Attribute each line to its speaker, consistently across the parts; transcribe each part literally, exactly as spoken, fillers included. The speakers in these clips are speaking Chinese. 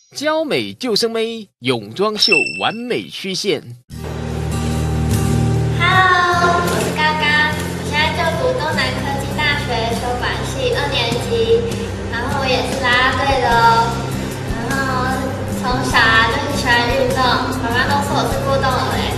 Speaker 1: 娇美救生妹，泳装秀完美曲线。
Speaker 2: Hello， 我是刚刚，我现在就读东南科技大学修管系二年级，然后我也是啦啦队的哦。然后从小啊就很喜欢运动，妈妈都说我是过动儿哎。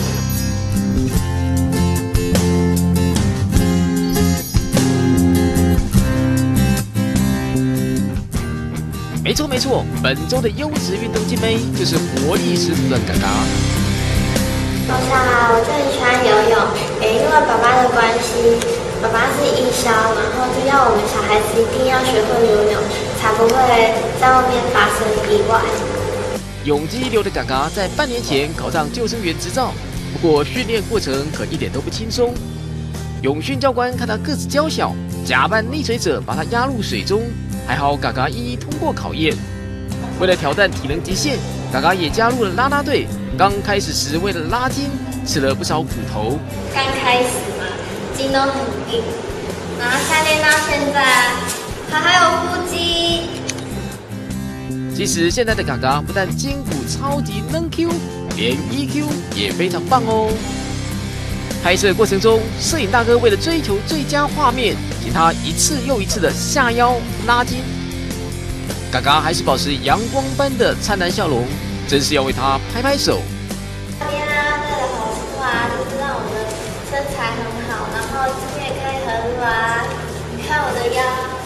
Speaker 1: 没错没错，本周的优质运动金妹就是活力十足的嘎嘎。
Speaker 2: 从小啊我就很喜欢游泳，也因为爸爸的关系，爸爸是义消，然后就要我们小孩子一定要学会游泳，才不会在外面发生意外。
Speaker 1: 泳技一流的嘎嘎在半年前考上救生员执照，不过训练过程可一点都不轻松。泳训教官看他个子娇小，假扮溺水者把他压入水中。还好，嘎嘎一一通过考验。为了挑战体能极限，嘎嘎也加入了啦啦队。刚开始时，为了拉筋，吃了不少苦头。
Speaker 2: 刚开始嘛，筋都很硬，然后下练到现在，它还有腹肌。
Speaker 1: 其实现在的嘎嘎不但筋骨超级能 Q， 连 E Q 也非常棒哦。拍摄过程中，摄影大哥为了追求最佳画面，请他一次又一次的下腰拉筋。嘎嘎还是保持阳光般的灿烂笑容，真是要为他拍拍手。
Speaker 2: 练啦啦队的好处啊，就是让我的身材很好，然后筋也可以很软。你看我的腰，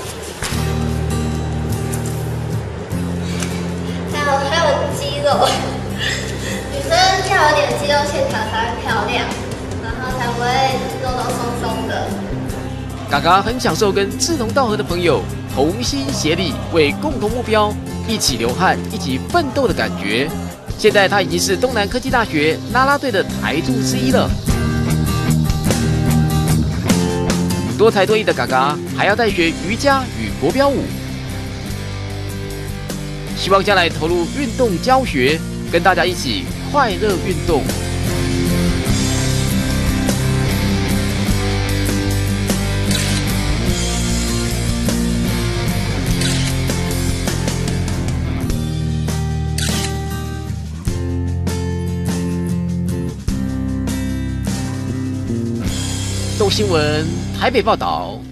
Speaker 2: 还有还有肌肉。女生要有点肌肉线条才会漂亮。才不会肉肉松松的。
Speaker 1: 嘎嘎很享受跟志同道合的朋友同心协力，为共同目标一起流汗、一起奋斗的感觉。现在他已经是东南科技大学啦啦队的台柱之一了。多才多艺的嘎嘎还要带学瑜伽与国标舞，希望将来投入运动教学，跟大家一起快乐运动。动新闻台北报道。